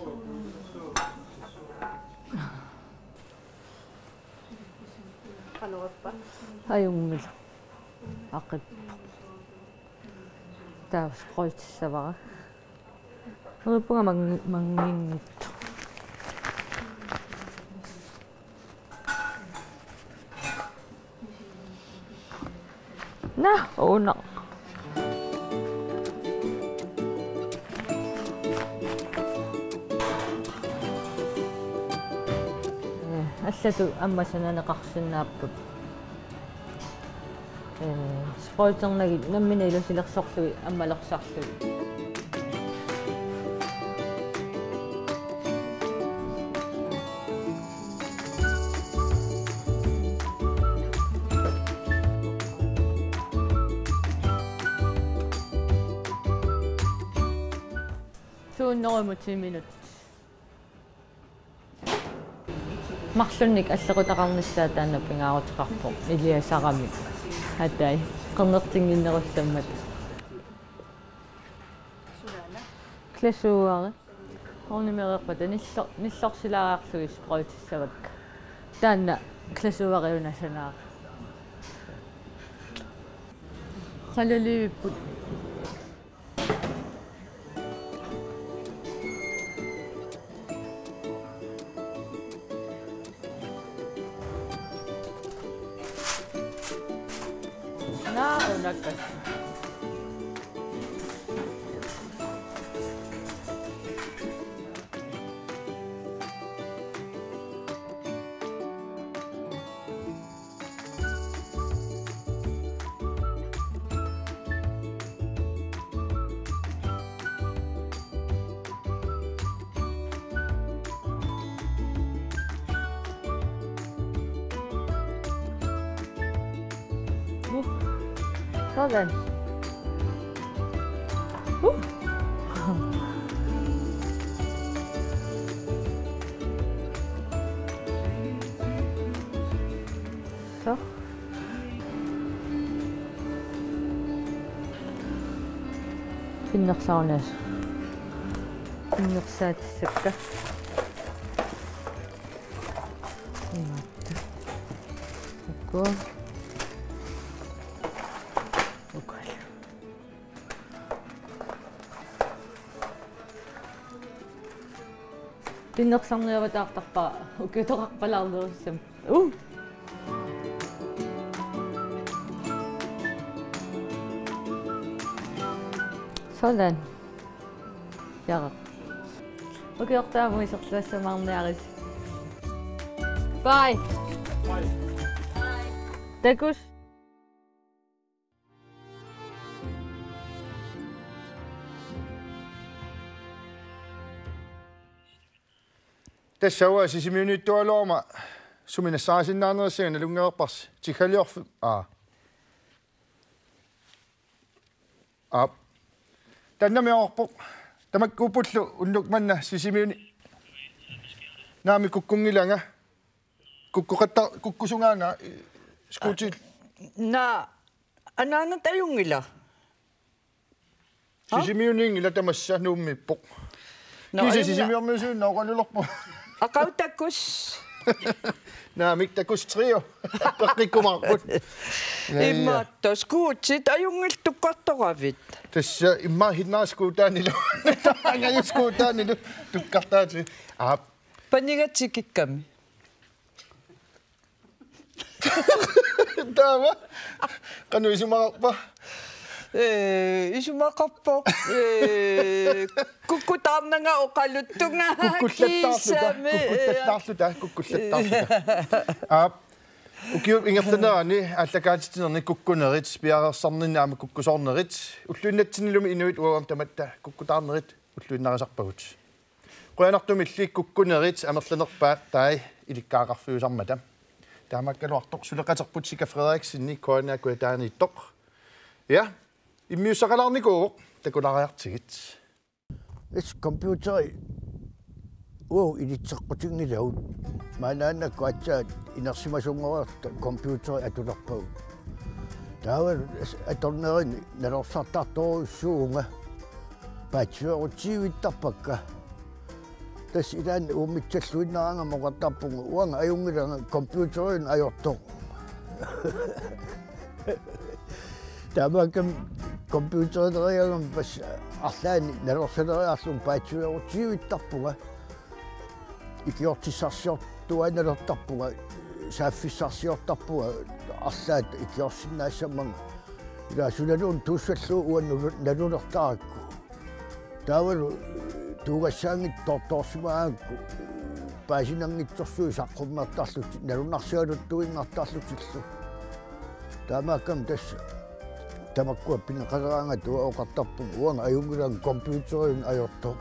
Hallo, Papa. Hai, ummel. Akib. Daar sproit ze waar. Wat heb je mang manging? Nou, oh no. Allatu аммасананеқарсинааппут э спойлернаги наммина илусилерсорлуи аммалерсарлуи тууннеримути минут марлунник аллерутақарниссаа таана пингаарутеқарпо илиасарамик атай қернертингиннерулламмат класууари орнимереқпата ниллор ниллорсилаариарлугис пройтиссавакка таана класууариунасанаа халалииппут Na, una cosa. So then. Woo. So. Pinnersaunes. Pinnersaatissakka. Okko. Pinnersarniavataartarpa ukitoqarpalaarnerussam. Uh. Sådan. Jara. Okay, ortaamu iserluassamarniaris. Bye. Bye. Bye. Takus. Tässä on siis minuutti olema. Sumina saasin nana sen lungerpas. Tikaliorf. Ah. Ah. Tänne me orpo. Tamakkuupullu unnukmanna sisimiuni naami kukkungilanga kukkuqatta kukkusungaanga skuutil na anaana tajungila sisimiuniingila tamassa nuummippoq kisi sisimiormusuun noqalulorpu aqautakus naamik takus trio peqqikkumarput immatto skuutsit ajungiltukkartoravit tässä imma hinnaaskuutaanilu angayuskuutaanilu tukkartaati aap panigatsikikkami taava qanu isumarpa eh isumaqarpo eh kukkutaarnanga oqaluttunga kukkullattaarluta kukkullattaarluta kukkullattaarluta aap ukiu ingertanaani allakaatitinerni kukkunerit piarersarninnaama kukkusornerit ulluunnatinilumi inuit uam tamatta kukkutaarnerit ulluinnarisarpagut qoyanartumilli kukkunerit amerlanerpaa tai ilikkaaqarfiusarmata taamaakkaluartoq suleqaterput sika Frederiksinni koanaakua taaniittoq ja immiussaqalarnikuuq takulariartigit is computeri уу илитсеққутингилаут манаанакку атсаат инерсимасунгорерта компьютери атулерпагу таавал аторнерини налорсартарторуссуунга патсуерутиивиттарпакка тас илаан уумитсаллуиннаранга моқартарпугу уанга аюнгиланга компьютерин ajortoq таамаккам компьютерериагам пас арлаани налорсалериарлун патсуерутиивиттарпуга икиортиссарсиортуаналертарпуга сааффиссарсиортарпуга арлаат икиорсиннаассаммага ила суналуун туussаллуу уанну налулертаракку таавалу туuгассаангит торторсимаакку паасинангитсорсуи саққуммартарлути налунарсиалуттуингартарлутиллу таамааккам тасса тамаккуа пинеқалераанга туа оқартарпуг уанга аюнгилан компьютерин ajortoq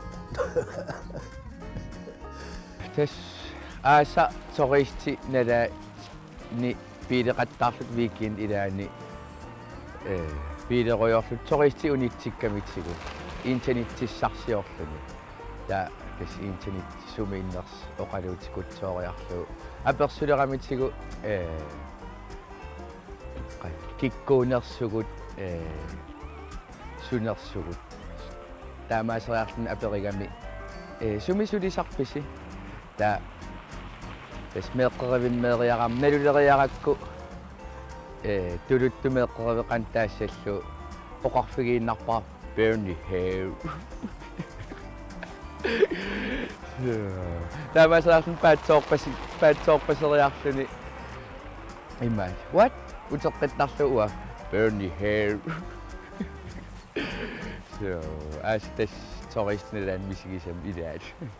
тас ааса сористи нала ни пилеқаттаарлут викин илаани э пилероёрлут сористи унитсиккамитсигу интернеттиссарсиорлуни та тас интернет сумииннерс оқалуутикутсоориарлу аперсулерамитсигу э киккуунерсугут э сунерсугут таамаасериарлун аперигами э сумисулисарписи та тас меэккеривиммеэриарам налулериаракку э тулуттумеэккеривеқантаассаллу оқарфигииннарпаа Bernie Hare таамаасериарлун паатсоорпаси паатсоорпасериарлуни иммаа what утеққиттарлуа Bernie Hare so as this touristnillaan misigisam ilaat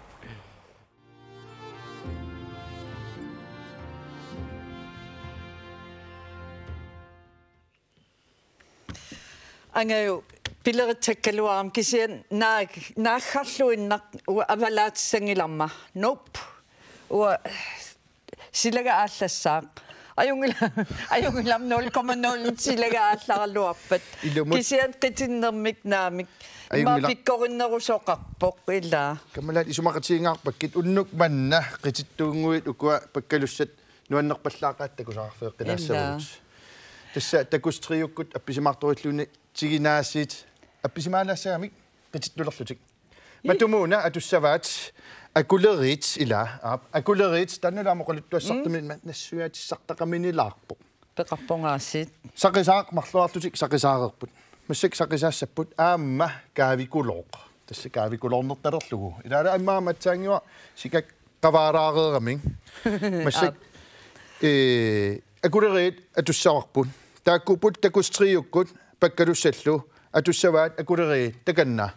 ангаyu пилеритсаккалуарам кисиан наак нааххарлуиннар авалаатиссангиламма ноп уа силага ааллассаақ аюнгила аюнгилам ноль комма ноль силага аалларалуарпат кисиан қитиннермик наамик мапиккориннерусоқарпоқ ила камалаат исумақатиингаарпаккит уннук манна қититтуунгуит укуа паккалуссат нуаннерпаллаақааттакусаарфеэққинаассавут тасса такустриуккут апписимаарториллуни тигинаасит апписимаалаассаамик қититтулерлутик матумууна атуссаваат акулерит ила аап акулерит таннулаамоқалуттуассартумин нассуаатиссартақаминилаарпо пеқарпонгаасит сақисаақ марлуартутик сақисаарерпут массак сақисаассаппут аама каавикулооқ тасса каавикулоорнерталерлугу илаала аммааматсаангиуа сикак qavаараареерамин массак э акулерит атуссаварпут тааккупут такустриуккут паккалуссаллу атуссаваат акулерит таканна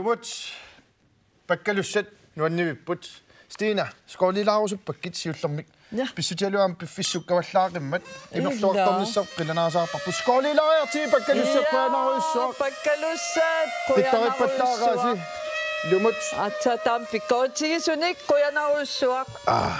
ilumut pakkalussat nuanniviput Stina skoolilaarusuppakit siullermik pissutialuam piffissukkawallaaqimmat imerluartornissar qilanaasarparpu skoolilaariartii pakkalussaqquanaruissuaq pakkalussat qittarippallaaraasi lumut atsa tam pikkootsigisunik quanaruissuaq ah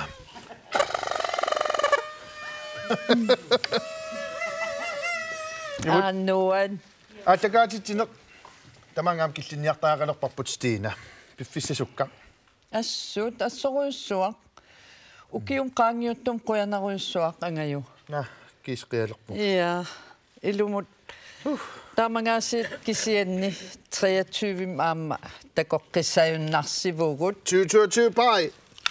annuan атакаатитсинеқ тамангаам киллинниартаагалерпарпут Stina пиффиссасукка ассут ассоруйссуақ укиум qaangiuttum quanaruissuaq angaju на кисқиалерпу ja ilumut тамангаасит кисианни treogtyve аама такоққиссаюннарсивугут tyve tyve пай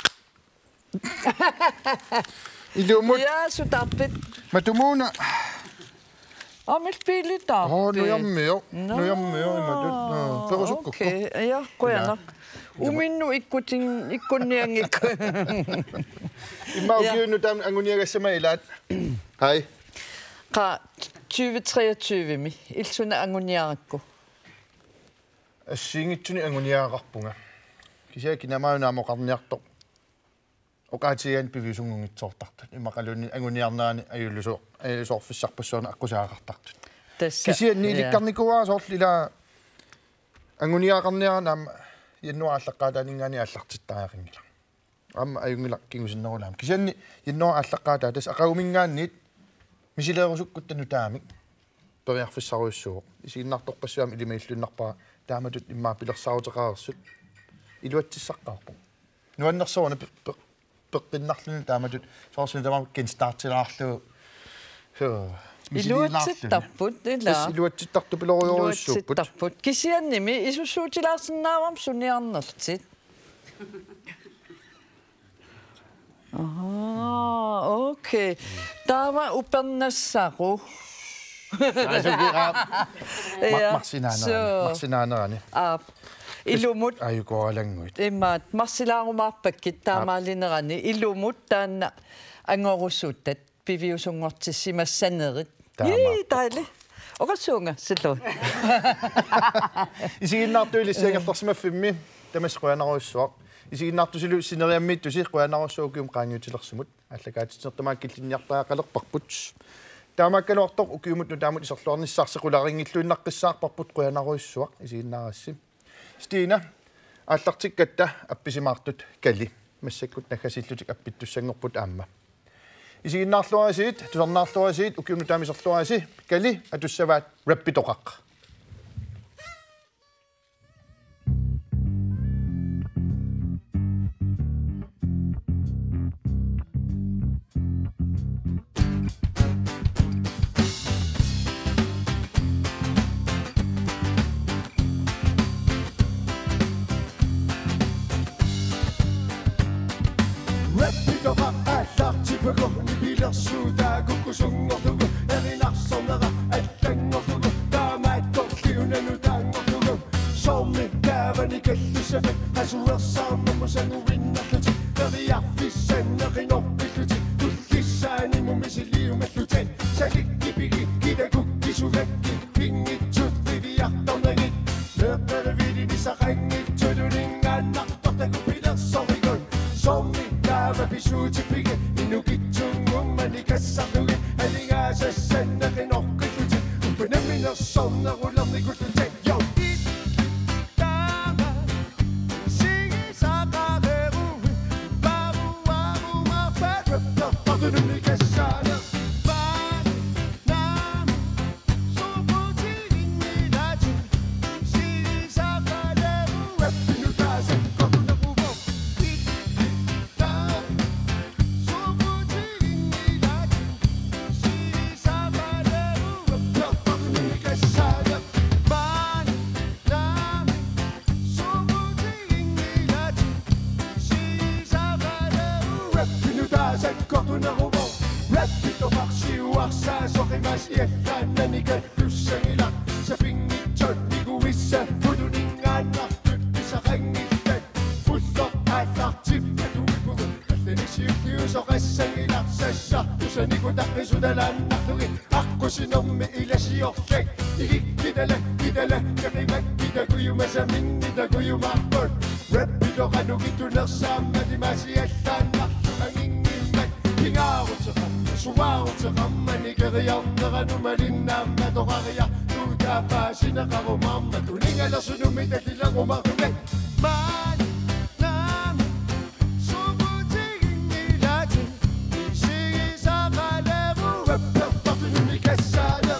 илумут ja sutарпит матумуна Amil pilita. Oh, no jammio. No jammio, imatut. No, perusukko. Okei, ja koena. Uminnu ikkutin ikkunniangikku. Imma ukiunu tam anguniagassama ilaat. Hai. Qa tyve treogtyve mi. Ilsuna anguniarakku. Assingitsuni anguniaaqarpunga. Kisia kinamaunaamoqarniartoq. Oqaatigan pivisungungitsoortartut. Imaqaluni anguniarnaani ajullusuq. Aylusorfissarpassuuna aqusaaqartartut. Kisianni ilikkarnikuaa soorlila anguniaaqarniaranaam yannuaallaqaataaningaani аллартиттаарингила. Amma ajungila kingusinnerulaam. Kisianni yannuaallaqaataa tas aqagumingaanniit misileerusukkuttanu taamik. Periarfissaruissuuq. Isiinnartorpassuam ilimaillunnerpaa taamatut immaa pilersaruteqaarsut. Iluatissaqqaarpu. Nuannersoona peqqinnarluni taamatut soorsun tamam kinstartilaarlu so Iluatsittarput ila iluatsittartu piloriorussupput iluatsittarput kisiannimi isussuutilaarsinnaavам suniarnertit aha okay taava upernassaru Marsinanaani Marsinanaani aap ilumut ayukoalanguit immaat marsilaarumaarpakkit taamaallinerani ilumut taanna angorussuuttat piviusungortissimassanerit ii taile oqassuunga sillu isiginnaartuilissagertarsimaffimmi tamasquanaruissuaq isiginnaartusilu sineriammiittusi quanaruissuukium qaangiutilersumut allakaatitsertamaa killinniartaaqalerparput taamaakkaluartoq ukiumut nutaamut iserluarnissarseqularingilluinnaqqissaarparput quanaruissuaq isiginnaarassi Stina аллартиккатта апписимаартут кали массаккут наггасиллутик аппиттуссангорпут аама исигиннаарлуарасиит тусарнаарлуарасиит укиуну таамисерлуараси кали атуссаваат раппитоқақ Kidala, kidala, karimak, kidakuyu masamin, kidakuyu makot. Rap ito kanugito na sama, di masiyatan, nakangingimay. Hingawot sa kam, suwawot sa kam, manigarayaw, nakanumalin na matokakaya. Tuda pa, sinakarumam, matuling alas sunumit at ilang umakulit. Man, namin, subutiging nilatin, isigi sa kalero, rap na pakinunig ka sana.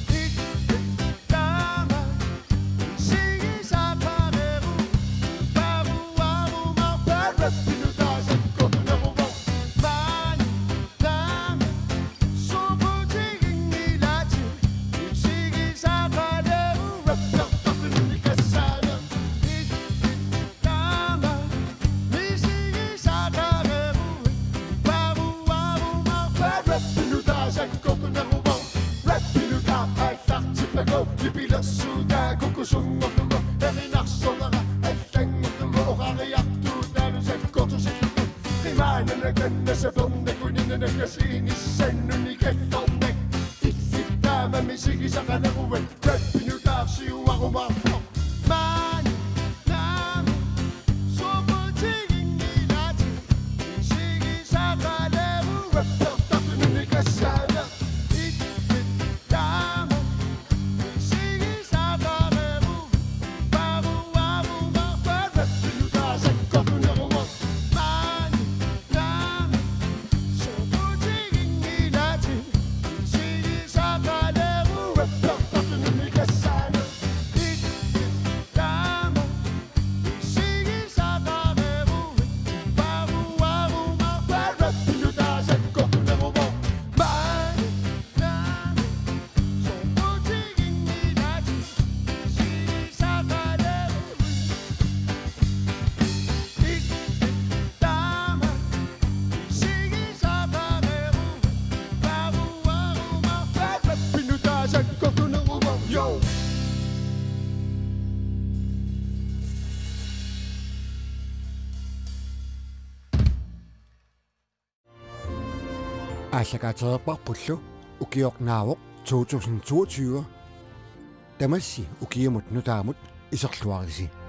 Ааллакаатерпарпуллу укиорнаавоқ to tusind toogtyve тамасси укиамут нутаамут исерлуариси